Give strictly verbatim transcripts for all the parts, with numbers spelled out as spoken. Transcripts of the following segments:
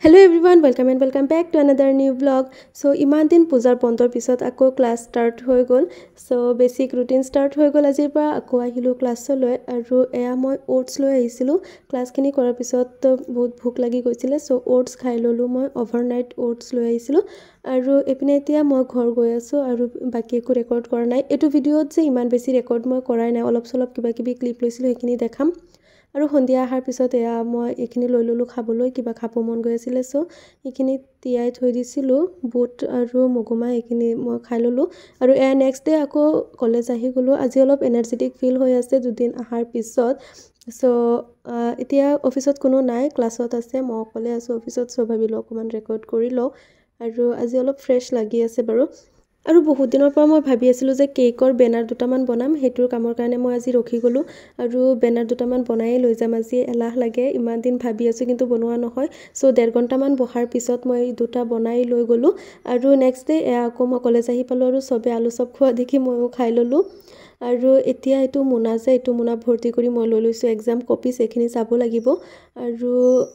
Hello everyone, welcome and welcome back to another new vlog. So iman din pujar bondor pisot ako class start hoi gol. So basic routine start hoi gol ajir pora ako ahilu class loi aru eya moi oats loi ahisilu class kini korar pisot bahut bhuk lagi goisile so oats khai lolu moi overnight oats loi ahisilu aru epine etia moi ghor goi asu aru baki ko record kora nai etu video je iman besi record moi korai nai olop solop kiba kibi clip loisilu ekini dekham আৰু হন্দিয়া আহাৰ পিছত এয়া মই এখিনি লৈ ললো খাবলৈ কিবা খাব মন গৈ আছিল সো এখিনি তিয়াই থৈ দিছিলো বুট আৰু মগুমা এখিনি মই খাই ললো আৰু এ নেক্সট ডে আকৌ কলেজ আহি গলো আজি অলপ এনাৰ্জেটিক ফিল হৈ আছে দুদিন আহাৰ পিছত সো এতিয়া অফিসত কোনো নাই ক্লাছত আছে মই অকলে আছো অফিসত সো ভাবিলো অকমান ৰেকৰ্ড কৰি লও আৰু আজি অলপ ফ্ৰেশ লাগি আছে বাৰু আৰু বহুত দিনৰ পৰা মই ভাবি আছিলো যে কেকৰ বেনাৰ দুটামান বনাম হেতুৰ কামৰ কাৰণে মই আজি ৰখি গলো আৰু বেনাৰ দুটামান বনাই লৈ যাম আজি এলাহ লাগে ইমান দিন ভাবি আছো কিন্তু বনোৱা নহয় সো ডেৰ ঘণ্টামান বহাৰ পিছত মই দুটা বনাই লৈ গলো আৰু নেক্সট ডে আকৌ মই কলেজ আহি পালো আৰু সবে আলু চপ খোৱা দেখি মইও খাই ললো আৰু এতিয়া এটো মুনা যে এটো মুনা ভৰ্তি কৰি মই লৈ লৈছো এক্সাম কপিজ এখিনি চাব লাগিব আৰু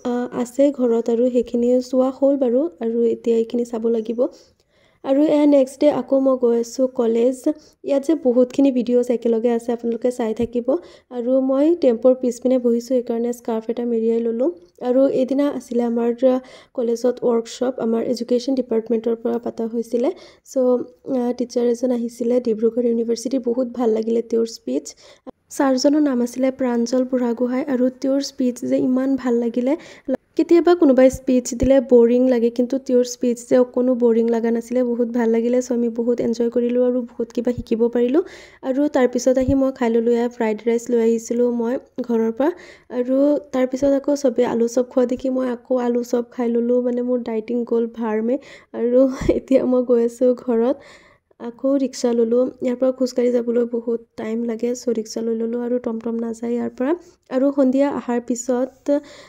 আছে ঘৰত আৰু হেখিনি চোৱা হ'ল বাৰু আৰু এতিয়া এখিনি চাব লাগিব আৰু এ নেক্সট ডে আকৌ মই গৈ আছো কলেজ ইয়াত যে বহুতখিনি ভিডিওস একেলগে আছে আপোনালোকে চাই থাকিব আৰু মই টেম্পৰ পিছপিনে বহিছো এই কাৰণে স্কাৰ্ফ এটা মেৰিয়াই ললো আৰু এদিনা আছিল আমাৰ কলেজত ওয়াৰ্কশপ আমাৰ এডুকেশন ডিপাৰ্টমেন্টৰ পৰা পাতা হৈছিল সো টিচাৰ এজন আহিছিল ডিব্ৰুগড় ইউনিভাৰ্সিটি বহুত ভাল লাগিলে তেওঁৰ স্পিচ সাৰজনৰ নাম আছিল প্ৰাঞ্জল বুঢ়াগোহাঁই আৰু তেওঁৰ স্পিচ যে ইমান ভাল লাগিলে কেতিয়াবা কোনোবাই স্পিচ দিলে বোৰিং লাগে কিন্তু তেওঁৰ স্পিচ যে কোনো বোৰিং লাগা নাছিলে বহুত ভাল লাগিলে সো আমি বহুত এনজয় কৰিলো আৰু বহুত কিবা শিকিব পাৰিলো আৰু তাৰ পিছত আহি মই খাই ললো ইয়া ফ্ৰাইড ৰাইস লৈ আহিছিলো মই ঘৰৰ পৰা আৰু তাৰ পিছত আকৌ সবে আলু চপ খোৱা দেখি মই আকৌ আলু চপ খাই ললো মানে মোৰ ডাইটিং গল ভাৰমে আৰু এতিয়া মই গৈ আছো ঘৰত আকৌ ৰিক্সা ললো ইয়াৰ পৰা খুচকাৰি যাবলৈ বহুত টাইম লাগে সো ৰিক্সা লৈ ললো আৰু টমটম না যায় ইয়াৰ পৰা আৰু হন্দিয়া আহাৰ পিছত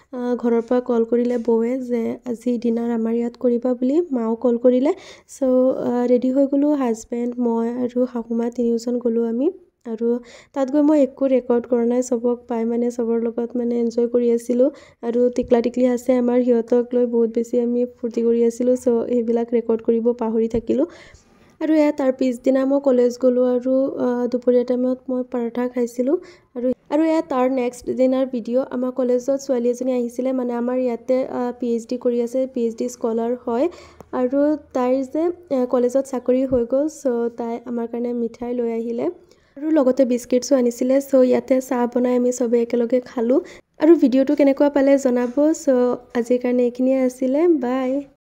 ঘৰৰ পৰা কল কৰিলে বৌয়ে যে আজি ডিনাৰ আমাৰ ইয়াত কৰিবা বুলি মাও কল কৰিলে সো ৰেডি হৈ গলো হাজবেণ্ড মই আৰু হাহুমা তিনিওজন গলো আমি আৰু তাত গৈ মই একো ৰেকৰ্ড কৰা নাই সবক পাই মানে সবৰ লগত মানে এনজয় কৰি আছিলো আৰু টিকলা টিকলি আছে আমাৰ হিয়তক লৈ বহুত বেছি আমি ফুৰ্তি কৰি আছিলো সো এইবিলাক ৰেকৰ্ড কৰিব পাহৰি থাকিলো আৰু এ তাৰ পিছ দিনা মই কলেজ গলো আৰু দুপৰীয়া টাইমত মই পৰঠা খাইছিলো আৰু আৰু এ তাৰ নেক্সট দিনাৰ ভিডিও আমাৰ কলেজত ছোৱালী এজনী আহিছিল মানে আমাৰ ইয়াতে পিএইচডি কৰি আছে পিএইচডি স্কলাৰ হয় আৰু তাইৰ যে কলেজত চাকৰি হৈ গল সো তাই আমাৰ কাৰণে মিঠাই লৈ আহিলে আৰু লগতে বিস্কিটছো আনিছিলে সো ইয়াতে চাহ বনাই আমি সবে একেলগে খালো আৰু ভিডিওটো কেনেকুৱা পালে জনাব সো আজিৰ কাৰণে এইখিনিয়ে আছিল বাই